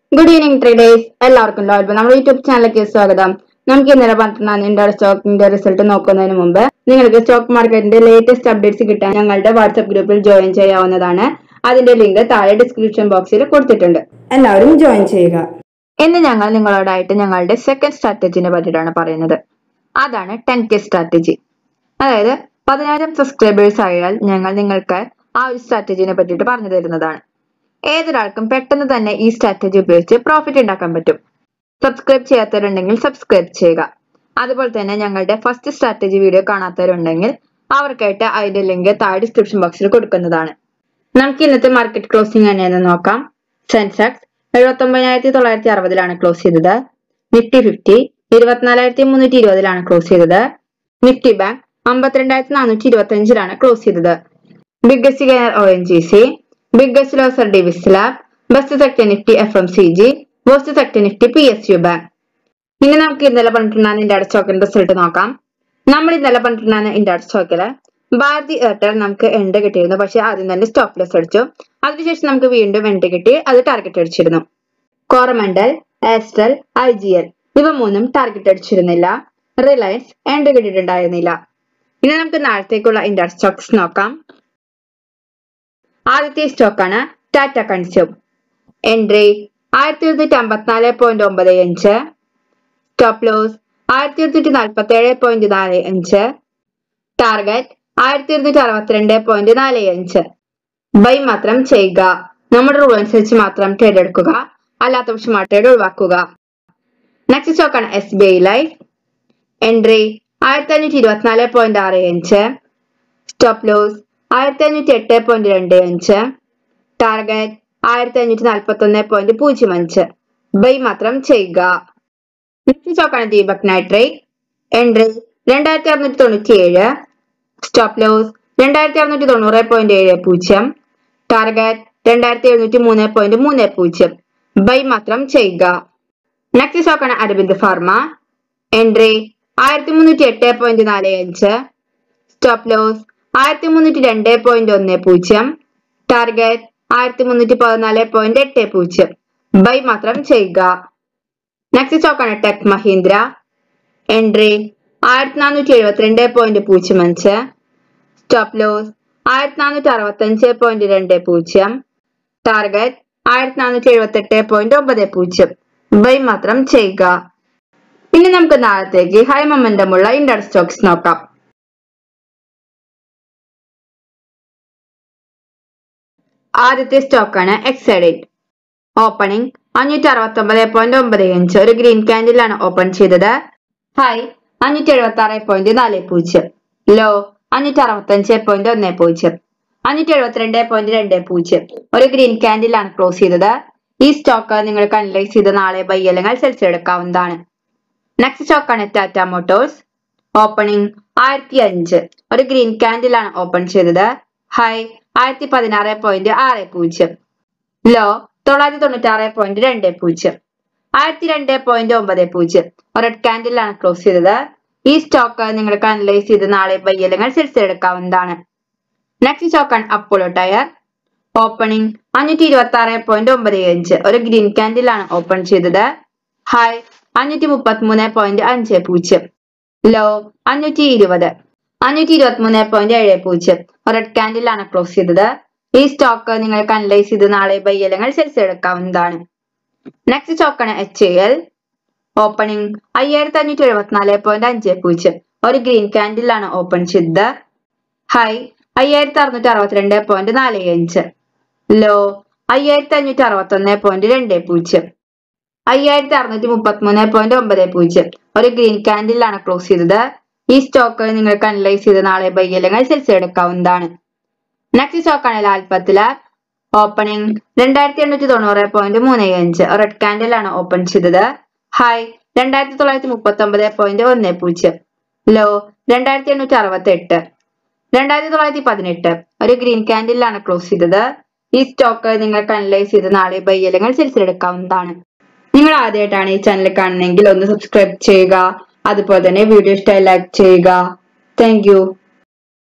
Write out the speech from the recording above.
Good evening traders. എല്ലാവർക്കും നമ്മുടെ YouTube ചാനലിലേക്ക് സ്വാഗതം. നമുക്ക് ഇന്നലെ പറഞ്ഞ ഇന്ത്യൻ സ്റ്റോക്കിന്റെ റിസൾട്ട് നോക്കുന്നതിന് മുമ്പ് നിങ്ങൾക്ക് സ്റ്റോക്ക് മാർക്കറ്റിന്റെ ലേറ്റസ്റ്റ് അപ്ഡേറ്റ്സ് കിട്ടാൻ ഞങ്ങളുടെ വാട്സ്ആപ്പ് ഗ്രൂപ്പിൽ ജോയിൻ ചെയ്യാവുന്നതാണ്. അതിന്റെ ലിങ്ക് താഴെ ഡിസ്ക്രിപ്ഷൻ ബോക്സിൽ കൊടുത്തിട്ടുണ്ട്. എല്ലാവരും ജോയിൻ ചെയ്യുക. ഇന്ന് ഞങ്ങൾ നിങ്ങളോടായിട്ട് ഞങ്ങളുടെ സെക്കൻഡ് സ്ട്രാറ്റജിനെ പറ്റിയിട്ടാണ് പറയുന്നത്. അതാണ് 10K സ്ട്രാറ്റജി. അതായത് 10,000 സബ്സ്ക്രൈബേഴ്സ് ആയാൽ ഞങ്ങൾ നിങ്ങൾക്ക് ആ ഒരു സ്ട്രാറ്റജിനെ പറ്റിയിട്ട് പറഞ്ഞു തരുന്നതാണ്. ഏതൊരാൾക്കും പെട്ടെന്ന് തന്നെ ഈ സ്ട്രാറ്റജി ഉപയോഗിച്ച് പ്രോഫിറ്റ് ഉണ്ടാക്കാൻ പറ്റും. സബ്സ്ക്രൈബ് ചെയ്യാത്തവരുണ്ടെങ്കിൽ സബ്സ്ക്രൈബ് ചെയ്യുക. അതുപോലെ തന്നെ ഞങ്ങളുടെ ഫസ്റ്റ് സ്ട്രാറ്റജി വീഡിയോ കാണാത്തവരുണ്ടെങ്കിൽ അവർക്കായിട്ട് അതിന്റെ ലിങ്ക് താഴെ ഡിസ്ക്രിപ്ഷൻ ബോക്സിൽ കൊടുക്കുന്നതാണ്. നമുക്ക് ഇന്നത്തെ മാർക്കറ്റ് ക്ലോസിംഗ് എങ്ങനെയെന്ന് നോക്കാം. സെൻസെക്സ് 79,960 ക്ലോസ് ചെയ്തത്. നിഫ്റ്റി 50 24,320 ക്ലോസ് ചെയ്തത്. നിഫ്റ്റി ബാങ്ക് 52,425 ക്ലോസ് ചെയ്തത്. Biggest gainer ONGC, biggest loser Davis Lab, best sector Nifty FMCG, worst sector Nifty PSU Bank. ഇനി നമുക്ക് ഇന്നലെ പറഞ്ഞിട്ടുണ്ടാകുന്ന ഇന്ത്യ സ്റ്റോക്കിന്റെ റിസൾട്ട് നോക്കാം. നമ്മൾ ഇന്നലെ പറഞ്ഞിട്ടുണ്ടാകുന്ന ഇന്ത്യ സ്റ്റോക്കില് ഭാരതി എയർടെൽ നമുക്ക് എൻഡ് കിട്ടിയിരുന്നു. പക്ഷെ ആദ്യം തന്നെ സ്റ്റോപ്പ് ലോസ് അടിച്ചു. അതിനുശേഷം നമുക്ക് വീണ്ടും എൻഡ് കിട്ടി. അത് ടാർഗറ്റ് അടിച്ചിരുന്നു. കോറമണ്ടൽ, ആസ്ട്രൽ, IGL ഇവ മൂന്നും ടാർഗറ്റ് അടിച്ചിരുന്നില്ല. റിലയൻസ് എൻഡ് കിട്ടിയിട്ടുണ്ടായിരുന്നില്ല. ഇനി നമുക്ക് നാളത്തേക്കുള്ള ഇന്ത്യ സ്റ്റോക്സ് നോക്കാം. ആദ്യത്തെ സ്റ്റോക്കാണ് Tata consume. Entry 1154.95, stop loss 1147.45, target 1262.45. Buy മാത്രം ചെയ്യുക. നമ്മുടെ റൂൾ അനുസരിച്ച് മാത്രം ട്രേഡ് എടുക്കുക. അല്ലാത്ത പക്ഷം ആ ട്രേഡ് ഒഴിവാക്കുക. നെക്സ്റ്റ് സ്റ്റോക്കാണ് SBI life. Entry 1524.65, stop loss 1508.25, target 1541.05. Buy മാത്രം ചെയ്യുക. നെക്സ്റ്റ് സ്റ്റോക്കാണ് Deepak nitrate. Entry 2697, stop loss 2690.70, target 2703.30. Buy മാത്രം ചെയ്യുക. നെക്സ്റ്റ് സ്റ്റോക്കാണ് Aurobindo pharma. Entry 1308.45, stop loss 1302.10, target 1314.80. Buy മാത്രം ചെയ്യുക. നെക്സ്റ്റ് സ്റ്റോക്കാണ് tech Mahindra. Entry 1472.05, stop loss 1465.20, target 1478.90. Buy മാത്രം ചെയ്യുക. ഇനി നമുക്ക് നാളത്തേക്ക് ഹൈ മൊമെന്റം ഉള്ള ഇന്ത്യ സ്റ്റോക്സ് നോക്കാം. ആദ്യത്തെ സ്റ്റോക്കാണ് എക്സൈഡേറ്റ്. ഓപ്പണിംഗ് 569.95, ഒരു ഗ്രീൻ ക്യാൻഡിലാണ് ഓപ്പൺ ചെയ്തത്. ഹൈ 576.40, ലോ 565.10, 572.20, ഒരു ഗ്രീൻ ക്യാൻഡിലാണ് ക്ലോസ് ചെയ്തത്. ഈ സ്റ്റോക്ക് നിങ്ങൾക്ക് അനലൈസ് ചെയ്ത് നാളെ ബൈ അല്ലെങ്കിൽ സെൽസ് എടുക്കാവുന്നതാണ്. നെക്സ്റ്റ് സ്റ്റോക്കാണ് ടാറ്റ മോട്ടോഴ്സ്. ഓപ്പണിംഗ് 1005, ഒരു ഗ്രീൻ ക്യാൻഡിലാണ് ഓപ്പൺ ചെയ്തത്. ഹൈ 1016.60, ലോ 996.20, 1002.90, റെഡ് ക്യാൻഡിലാണ് ക്ലോസ് ചെയ്തത്. ഈ സ്റ്റോക്ക് നിങ്ങൾക്ക് അനലൈസ് ചെയ്ത് നാളെ ബൈ അല്ലെങ്കിൽ സെൽസ് എടുക്കാവുന്നതാണ്. നെക്സ്റ്റ് സ്റ്റോക്കാണ് അപ്പോളോ ടയർ. ഓപ്പണിംഗ് 526.95, ഒരു ഗ്രീൻ ക്യാൻഡിലാണ് ഓപ്പൺ ചെയ്തത്. ഹൈ 533.50, ലോ 520, 523.70, റെഡ് ക്യാൻഡിലാണ് ക്ലോസ് ചെയ്തത്. ഈ സ്റ്റോക്ക് നിങ്ങൾക്ക് അനലൈസ് ചെയ്ത് നാളെ ബൈ അല്ലെങ്കിൽ സെൽസ് എടുക്കാവുന്നതാണ്. നെക്സ്റ്റ് സ്റ്റോക്കാണ് HAL. ഓപ്പണിംഗ് 5574.50, ഒരു ഗ്രീൻ ക്യാൻഡിലാണ് ഓപ്പൺ ചെയ്തത്. ഹൈ 5662.45, ലോ 5561.20, 5633.90, ഒരു ഗ്രീൻ ക്യാൻഡിലാണ് ക്ലോസ് ചെയ്തത്. ഈ സ്റ്റോക്ക് നിങ്ങൾക്ക് അനലൈസ് ചെയ്ത് നാളെ ബൈ അല്ലെങ്കിൽ സെൽസ് എടുക്കാവുന്നതാണ്. നെക്സ്റ്റ് സ്റ്റോക്കാണ് ലാൽപത് ലാബ്. ഓപ്പണിംഗ് 2890.35, റെഡ് ക്യാൻഡിലാണ് ഓപ്പൺ ചെയ്തത്. ഹൈ 2939.10, ലോ 2868, 2918, ഒരു ഗ്രീൻ ക്യാൻഡിലാണ് ക്ലോസ് ചെയ്തത്. ഈ സ്റ്റോക്ക് നിങ്ങൾക്ക് അനലൈസ് ചെയ്ത് നാളെ ബൈ അല്ലെങ്കിൽ സെൽസ് എടുക്കാവുന്നതാണ്. നിങ്ങൾ ആദ്യമായിട്ടാണ് ഈ ചാനൽ കാണുന്നതെങ്കിൽ ഒന്ന് സബ്സ്ക്രൈബ് ചെയ്യുക. അതുപോലെ തന്നെ വീഡിയോ ഇഷ്ടമായി ലൈക്ക് ചെയ്യുക. Thank U.